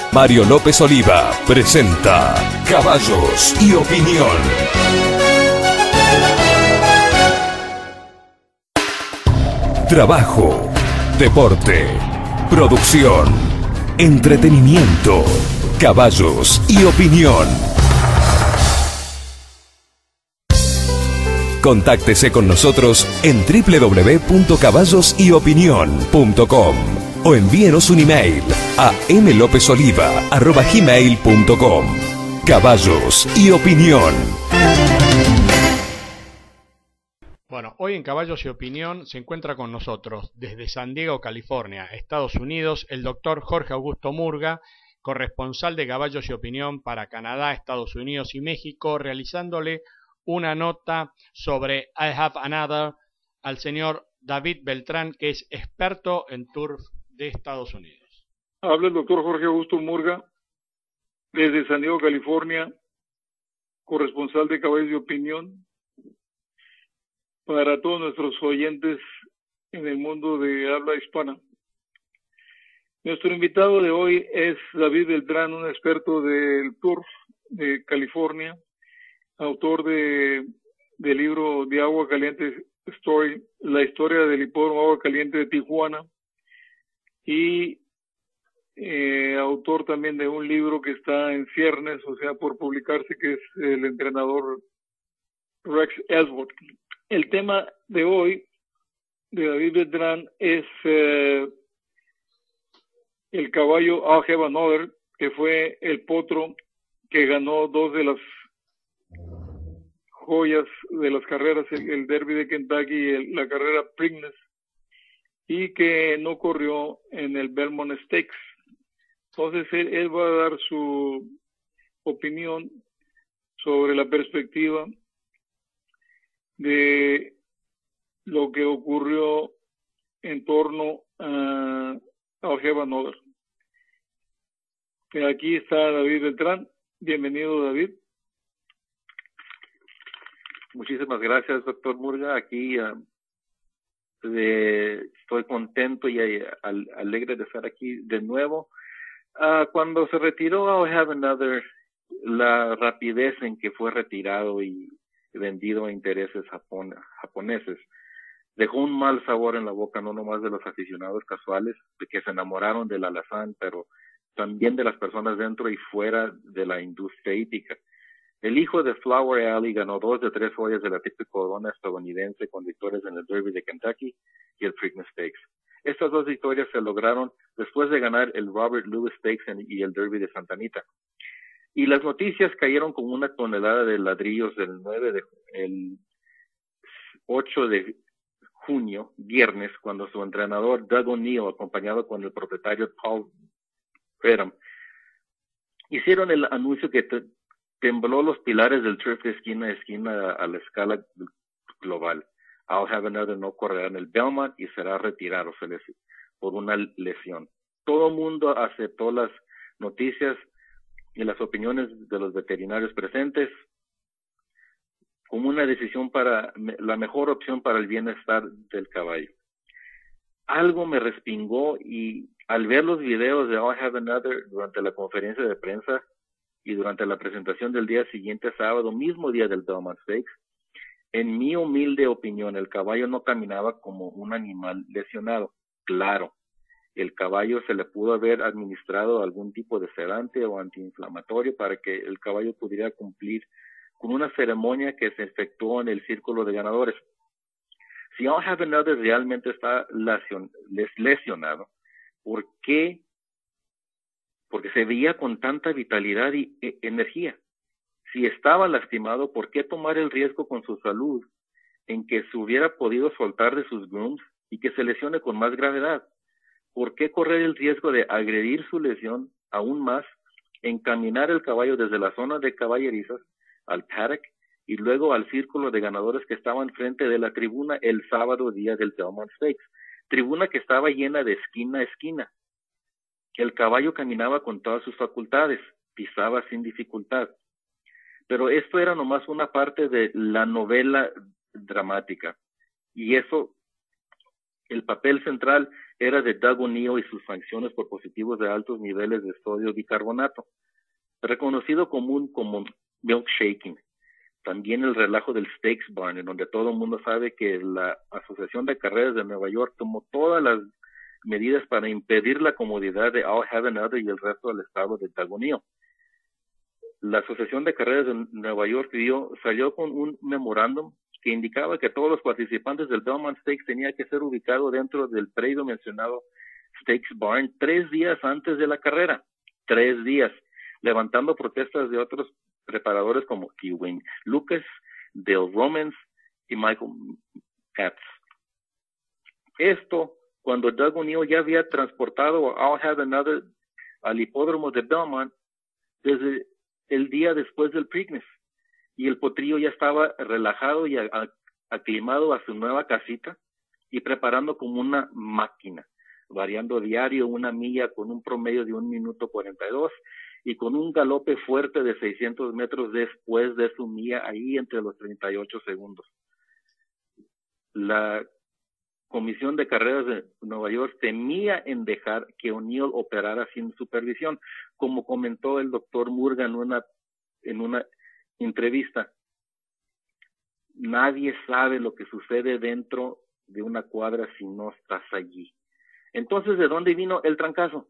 Mario López Oliva presenta Caballos y Opinión. Trabajo, deporte, producción, entretenimiento, caballos y opinión. Contáctese con nosotros en www.caballosyopinion.com o envíenos un email a mlopezoliva@gmail.com. Caballos y Opinión. Bueno, hoy en Caballos y Opinión se encuentra con nosotros desde San Diego, California, Estados Unidos, el doctor Jorge Augusto Murga, corresponsal de Caballos y Opinión para Canadá, Estados Unidos y México, realizándole una nota sobre I Have Another al señor David Beltrán, que es experto en turf de Estados Unidos. Habla el doctor Jorge Augusto Murga, desde San Diego, California, corresponsal de Caballos de Opinión, para todos nuestros oyentes en el mundo de habla hispana. Nuestro invitado de hoy es David Beltrán, un experto del turf de California, autor del libro de Agua Caliente Story, la historia del hipódromo Agua Caliente de Tijuana, y autor también de un libro que está en ciernes, o sea, por publicarse, que es el entrenador Rex Ellsworth. El tema de hoy de David Beltrán es el caballo I Have Another, que fue el potro que ganó dos de las joyas de las carreras, el Derby de Kentucky y la carrera Preakness, y que no corrió en el Belmont Stakes. Entonces él va a dar su opinión sobre la perspectiva de lo que ocurrió en torno a I Have Another. Aquí está David Beltrán. Bienvenido, David. Muchísimas gracias, doctor Murga. Aquí estoy contento y alegre de estar aquí de nuevo. Cuando se retiró I Have Another, la rapidez en que fue retirado y vendido a intereses japoneses dejó un mal sabor en la boca, no nomás de los aficionados casuales, de que se enamoraron del alazán, pero también de las personas dentro y fuera de la industria hípica. El hijo de Flower Alley ganó 2 de 3 joyas de la típica corona estadounidense con victorias en el Derby de Kentucky y el Preakness Stakes. Estas 2 victorias se lograron después de ganar el Robert Lewis Stakes y el Derby de Santa Anita. Y las noticias cayeron como una tonelada de ladrillos el 8 de junio, viernes, cuando su entrenador Doug O'Neill, acompañado con el propietario Paul Redham, hicieron el anuncio que tembló los pilares del turf de esquina a esquina a la escala global. I Have Another no correrá en el Belmont y será retirado por una lesión. Todo el mundo aceptó las noticias y las opiniones de los veterinarios presentes como una decisión para la mejor opción para el bienestar del caballo. Algo me respingó y al ver los videos de I Have Another durante la conferencia de prensa y durante la presentación del día siguiente, sábado, mismo día del Belmont Stakes, en mi humilde opinión, el caballo no caminaba como un animal lesionado. Claro, el caballo se le pudo haber administrado algún tipo de sedante o antiinflamatorio para que el caballo pudiera cumplir con una ceremonia que se efectuó en el círculo de ganadores. Si I Have Another realmente está lesionado, ¿por qué? Porque se veía con tanta vitalidad y energía. Si estaba lastimado, ¿por qué tomar el riesgo con su salud en que se hubiera podido soltar de sus grooms y que se lesione con más gravedad? ¿Por qué correr el riesgo de agredir su lesión aún más, encaminar el caballo desde la zona de caballerizas al paddock y luego al círculo de ganadores que estaban frente de la tribuna el sábado día del Belmont Stakes? Tribuna que estaba llena de esquina a esquina. El caballo caminaba con todas sus facultades, pisaba sin dificultad. Pero esto era nomás una parte de la novela dramática. Y eso, el papel central era de Doug O'Neill y sus sanciones por positivos de altos niveles de sodio bicarbonato, reconocido común como milkshaking. También el relajo del Stakes Barn, en donde todo el mundo sabe que la Asociación de Carreras de Nueva York tomó todas las medidas para impedir la comodidad de I'll Have Another y el resto del estado de Doug O'Neill. La Asociación de Carreras de Nueva York salió con un memorándum que indicaba que todos los participantes del Belmont Stakes tenían que ser ubicados dentro del predio mencionado Stakes Barn 3 días antes de la carrera. 3 días, levantando protestas de otros preparadores como Wayne Lucas, Dale Romans y Michael Katz. Esto cuando Doug O'Neill ya había transportado a I'll Have Another al hipódromo de Belmont desde el día después del Preakness, y el potrillo ya estaba relajado y aclimado a su nueva casita y preparando como una máquina, variando diario 1 milla con un promedio de 1 minuto 42 y con un galope fuerte de 600 metros después de su milla, ahí entre los 38 segundos. La Comisión de Carreras de Nueva York temía en dejar que O'Neill operara sin supervisión, como comentó el doctor Murga en una entrevista. Nadie sabe lo que sucede dentro de una cuadra si no estás allí. Entonces, ¿de dónde vino el trancazo?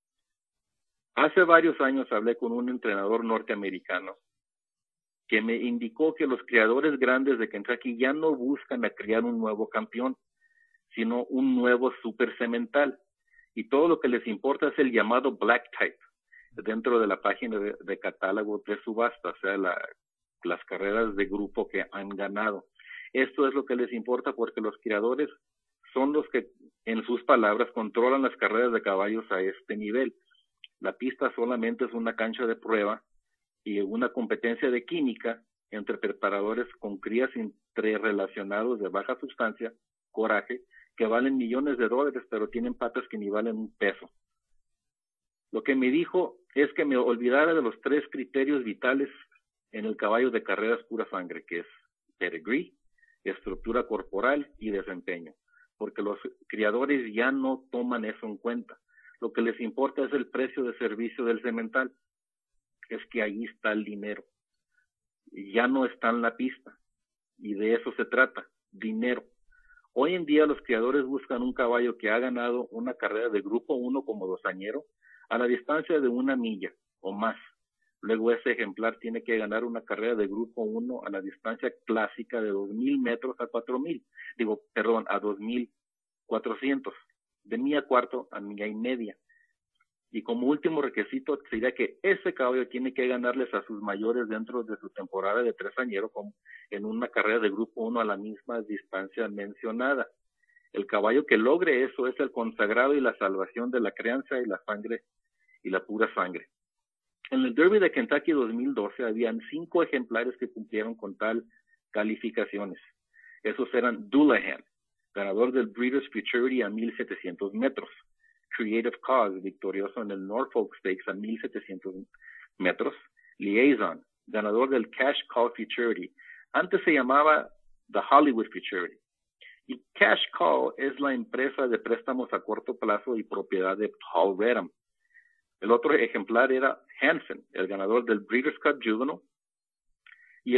Hace varios años hablé con un entrenador norteamericano que me indicó que los criadores grandes de Kentucky ya no buscan a criar un nuevo campeón, sino un nuevo super semental. Y todo lo que les importa es el llamado black type dentro de la página de catálogo de subasta, o sea, las carreras de grupo que han ganado. Esto es lo que les importa porque los criadores son los que, en sus palabras, controlan las carreras de caballos a este nivel. La pista solamente es una cancha de prueba y una competencia de química entre preparadores con crías interrelacionados de baja sustancia, coraje, que valen millones de dólares, pero tienen patas que ni valen un peso. Lo que me dijo es que me olvidara de los 3 criterios vitales en el caballo de carreras pura sangre, que es pedigree, estructura corporal y desempeño, porque los criadores ya no toman eso en cuenta. Lo que les importa es el precio de servicio del semental. Es que ahí está el dinero. Ya no está en la pista. Y de eso se trata, dinero. Hoy en día los criadores buscan un caballo que ha ganado una carrera de grupo 1 como dosañero a la distancia de 1 milla o más. Luego ese ejemplar tiene que ganar una carrera de grupo 1 a la distancia clásica de 2,000 metros a 4,000. A 2,400. De milla cuarto a milla y media. Y como último requisito sería que ese caballo tiene que ganarles a sus mayores dentro de su temporada de 3 añeros como en una carrera de grupo 1 a la misma distancia mencionada. El caballo que logre eso es el consagrado y la salvación de la crianza y la sangre y la pura sangre. En el Derby de Kentucky 2012 habían 5 ejemplares que cumplieron con tal calificaciones. Esos eran Dullahan, ganador del Breeders' Futurity a 1,700 metros. Creative Cause, victorioso en el Norfolk Stakes a 1,700 metros. Liaison, ganador del Cash Call Futurity. Antes se llamaba The Hollywood Futurity. Y Cash Call es la empresa de préstamos a corto plazo y propiedad de Paul Redham. El otro ejemplar era Hansen, el ganador del Breeders' Cup Juvenile. Y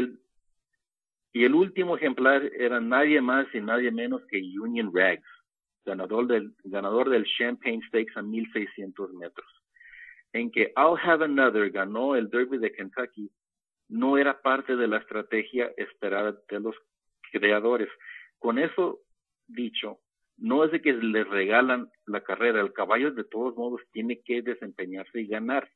el último ejemplar era nadie más y nadie menos que Union Rags, ganador del Champagne Stakes a 1,600 metros. En que I'll Have Another ganó el Derby de Kentucky, no era parte de la estrategia esperada de los creadores. Con eso dicho, no es de que les regalan la carrera, el caballo de todos modos tiene que desempeñarse y ganar.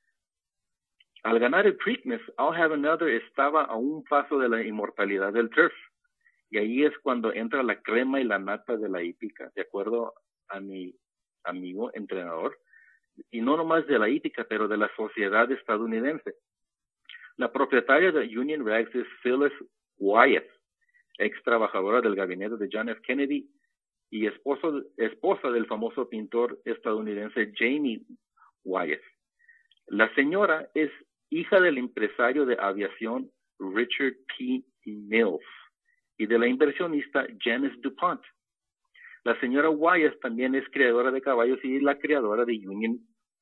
Al ganar el Preakness, I'll Have Another estaba a un paso de la inmortalidad del turf. Y ahí es cuando entra la crema y la nata de la hípica, de acuerdo a mi amigo entrenador. Y no nomás de la hípica, pero de la sociedad estadounidense. La propietaria de Union Rags es Phyllis Wyatt, ex trabajadora del gabinete de John F. Kennedy y esposa del famoso pintor estadounidense Jamie Wyatt. La señora es hija del empresario de aviación Richard P. Mills y de la inversionista Janice DuPont. La señora Wyeth también es creadora de caballos y la creadora de Union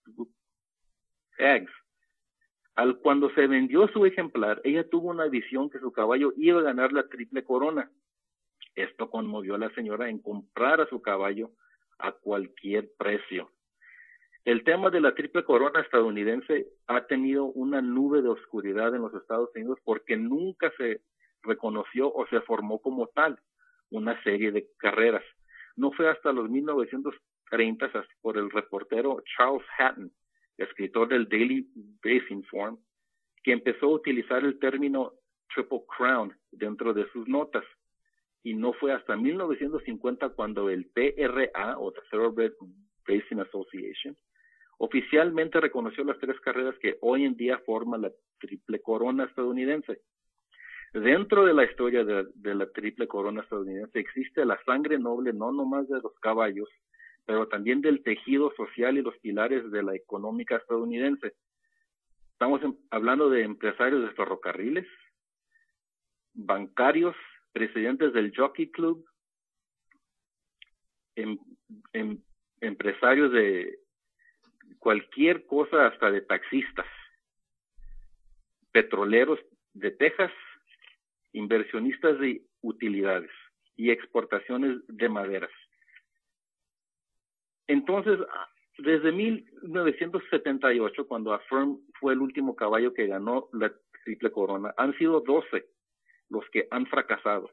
Eggs. Cuando se vendió su ejemplar, ella tuvo una visión que su caballo iba a ganar la Triple Corona. Esto conmovió a la señora en comprar a su caballo a cualquier precio. El tema de la Triple Corona estadounidense ha tenido una nube de oscuridad en los Estados Unidos porque nunca se reconoció o se formó como tal una serie de carreras. No fue hasta los 1930 por el reportero Charles Hatton, escritor del Daily Racing Form, que empezó a utilizar el término Triple Crown dentro de sus notas. Y no fue hasta 1950 cuando el PRA, o Thoroughbred Racing Association, oficialmente reconoció las 3 carreras que hoy en día forman la Triple Corona estadounidense. Dentro de la historia de la Triple Corona estadounidense existe la sangre noble no nomás de los caballos, pero también del tejido social y los pilares de la económica estadounidense. Estamos hablando de empresarios de ferrocarriles, bancarios, presidentes del Jockey Club, empresarios de cualquier cosa, hasta de taxistas, petroleros de Texas, inversionistas de utilidades y exportaciones de maderas. Entonces, desde 1978, cuando Affirm fue el último caballo que ganó la Triple Corona, han sido 12 los que han fracasado.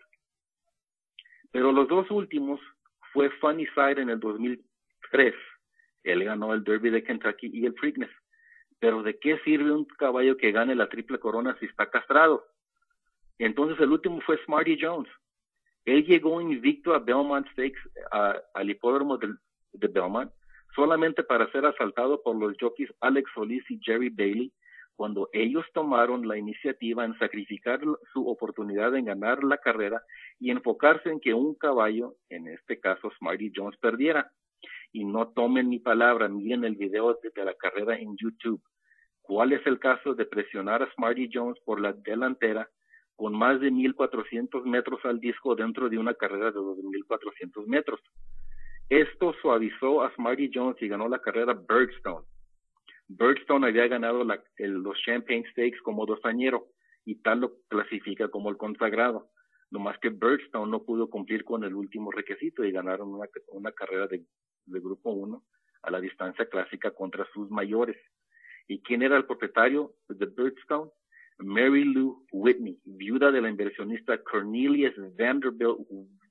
Pero los 2 últimos fue Funny Side en el 2003. Él ganó el Derby de Kentucky y el Preakness. Pero ¿de qué sirve un caballo que gane la Triple Corona si está castrado? Entonces el último fue Smarty Jones. Él llegó invicto a Belmont Stakes, al hipódromo de Belmont, solamente para ser asaltado por los jockeys Alex Solis y Jerry Bailey, cuando ellos tomaron la iniciativa en sacrificar su oportunidad en ganar la carrera y enfocarse en que un caballo, en este caso Smarty Jones, perdiera. Y no tomen mi palabra, miren el video de la carrera en YouTube. ¿Cuál es el caso de presionar a Smarty Jones por la delantera con más de 1,400 metros al disco dentro de una carrera de 2,400 metros? Esto suavizó a Smarty Jones y ganó la carrera Birdstone. Birdstone había ganado los Champagne Stakes como dosañero y tal lo clasifica como el consagrado. No más que Birdstone no pudo cumplir con el último requisito y ganaron una carrera de Grupo 1 a la distancia clásica contra sus mayores. ¿Y quién era el propietario de Birdstone? Mary Lou Whitney, viuda de la inversionista Cornelius Vanderbilt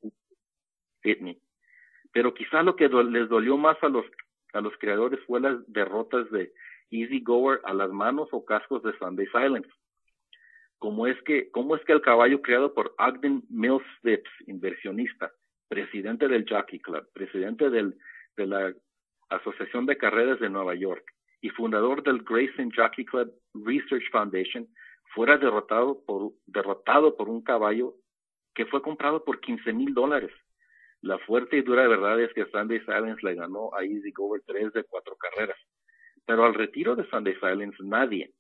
Whitney. Pero quizás lo que les dolió más a los creadores fue las derrotas de Easy Goer a las manos o cascos de Sunday Silence. ¿Cómo es que el caballo creado por Ogden Millslips, inversionista, presidente del Jockey Club, presidente de la Asociación de Carreras de Nueva York y fundador del Grayson Jockey Club Research Foundation, fuera derrotado por un caballo que fue comprado por $15,000? La fuerte y dura verdad es que Sunday Silence le ganó a Easy Goer 3 de 4 carreras. Pero al retiro de Sunday Silence, nadie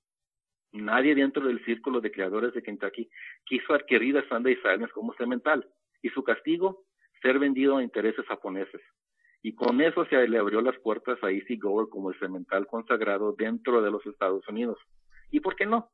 dentro del círculo de creadores de Kentucky quiso adquirir a Sunday Silence como semental. Y su castigo, ser vendido a intereses japoneses. Y con eso se le abrió las puertas a Easy Goer como el semental consagrado dentro de los Estados Unidos. ¿Y por qué no?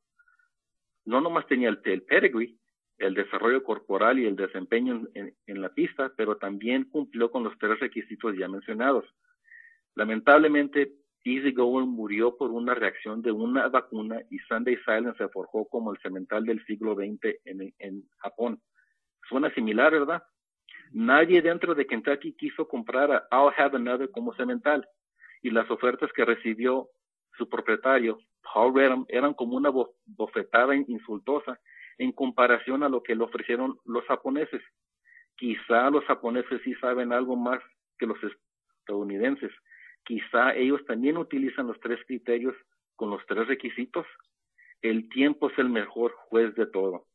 No nomás tenía el pedigree, el desarrollo corporal y el desempeño en la pista, pero también cumplió con los 3 requisitos ya mencionados. Lamentablemente, Easy Goer murió por una reacción de una vacuna y Sunday Silence se forjó como el semental del siglo XX en Japón. Suena similar, ¿verdad? Nadie dentro de Kentucky quiso comprar a I'll Have Another como semental, y las ofertas que recibió su propietario, Paul Redham, eran como una bofetada insultosa en comparación a lo que le ofrecieron los japoneses. Quizá los japoneses sí saben algo más que los estadounidenses. Quizá ellos también utilizan los 3 criterios con los 3 requisitos. El tiempo es el mejor juez de todo.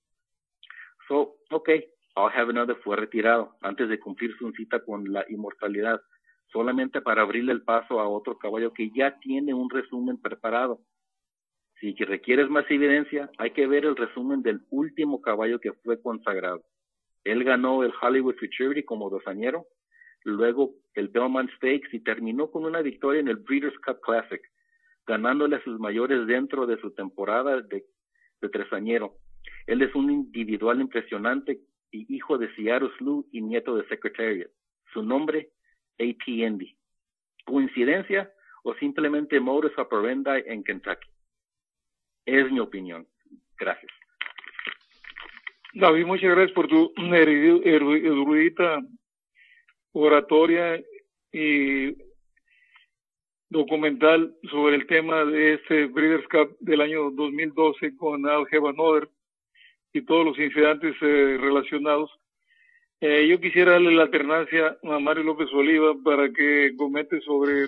I'll Have Another fue retirado antes de cumplir su cita con la inmortalidad, solamente para abrirle el paso a otro caballo que ya tiene un resumen preparado. Si requieres más evidencia, hay que ver el resumen del último caballo que fue consagrado. Él ganó el Hollywood Futurity como dosañero, luego el Belmont Stakes y terminó con una victoria en el Breeders' Cup Classic, ganándole a sus mayores dentro de su temporada de tresañero. Él es un individual impresionante y hijo de Seattle Slew y nieto de Secretariat. Su nombre, A.P. Indy. ¿Coincidencia o simplemente modus operandi en Kentucky? Es mi opinión. Gracias. David, muchas gracias por tu erudita oratoria y documental sobre el tema de este Breeders' Cup del año 2012 con Al Hebanover y todos los incidentes relacionados. Yo quisiera darle la alternancia a Mario López Oliva para que comente sobre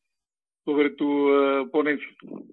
tu ponencia.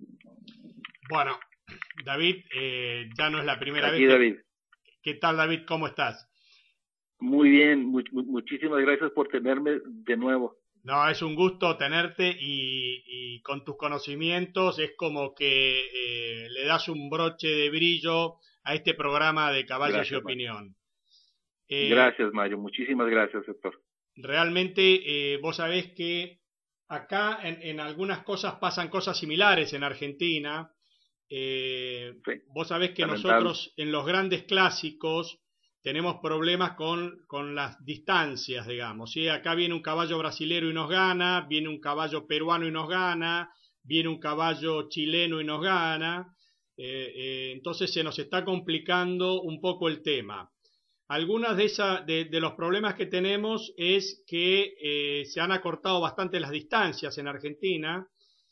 Bueno, David, ya no es la primera Aquí, vez. David. ¿Qué tal, David? ¿Cómo estás? Muy bien, muchísimas gracias por tenerme de nuevo. No, es un gusto tenerte y con tus conocimientos es como que le das un broche de brillo a este programa de Caballos Gracias, y Opinión. Gracias, Mario. Muchísimas gracias, doctor. Realmente vos sabés que acá en algunas cosas pasan cosas similares en Argentina. Sí, Vos sabés que lamentable. nosotros en los grandes clásicos tenemos problemas con las distancias, digamos, ¿sí? Acá viene un caballo brasilero y nos gana, viene un caballo peruano y nos gana, viene un caballo chileno y nos gana, entonces se nos está complicando un poco el tema. Algunas de los problemas que tenemos es que se han acortado bastante las distancias en Argentina.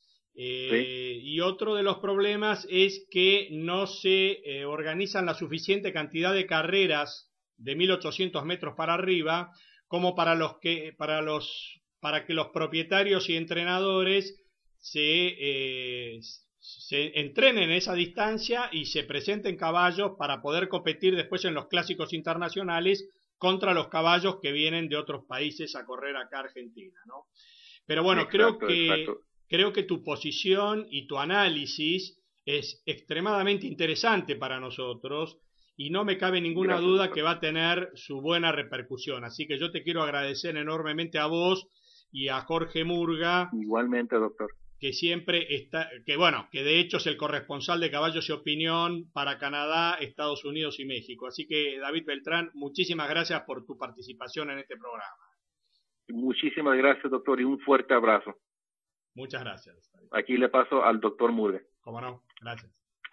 Sí. Y otro de los problemas es que no se organizan la suficiente cantidad de carreras de 1800 metros para arriba como para que los propietarios y entrenadores se entrenen en esa distancia y se presenten caballos para poder competir después en los clásicos internacionales contra los caballos que vienen de otros países a correr acá a Argentina, ¿no? Pero bueno, Exacto, exacto. Creo que tu posición y tu análisis es extremadamente interesante para nosotros y no me cabe ninguna Gracias, duda doctor. que va a tener su buena repercusión. Así que yo te quiero agradecer enormemente a vos y a Jorge Murga, Igualmente, doctor. que siempre está, que de hecho es el corresponsal de Caballos y Opinión para Canadá, Estados Unidos y México. Así que, David Beltrán, muchísimas gracias por tu participación en este programa. Muchísimas gracias, doctor, y un fuerte abrazo. Muchas gracias, David. Aquí le paso al doctor Murga. Cómo no, gracias.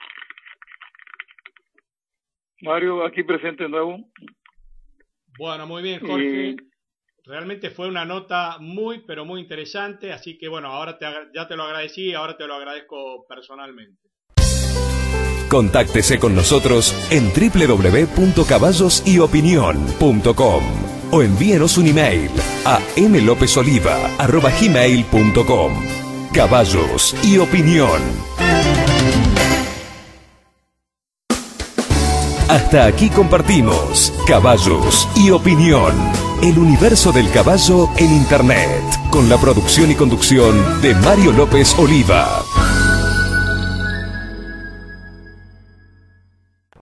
Mario, aquí presente de nuevo. Bueno, muy bien, Jorge. Realmente fue una nota muy, pero muy interesante, así que bueno, ahora ya te lo agradecí y ahora te lo agradezco personalmente. Contáctese con nosotros en www.caballosyopinion.com o envíenos un email a mlopezoliva@gmail.com. Caballos y Opinión. Hasta aquí compartimos Caballos y Opinión, el universo del caballo en Internet, con la producción y conducción de Mario López Oliva.